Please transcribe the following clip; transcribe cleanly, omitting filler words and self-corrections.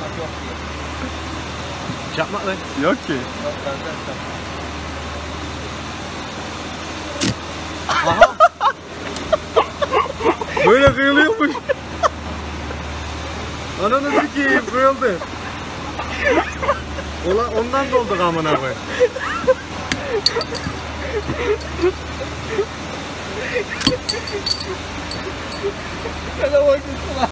yok diye. Yapma lan. Yok ki. Yok arkadaşlar. Aha. Böyle kıyılıyormuş. Ananı sikeyim kıyıldı. Ondan dolduk amına koyayım. Hele bakın.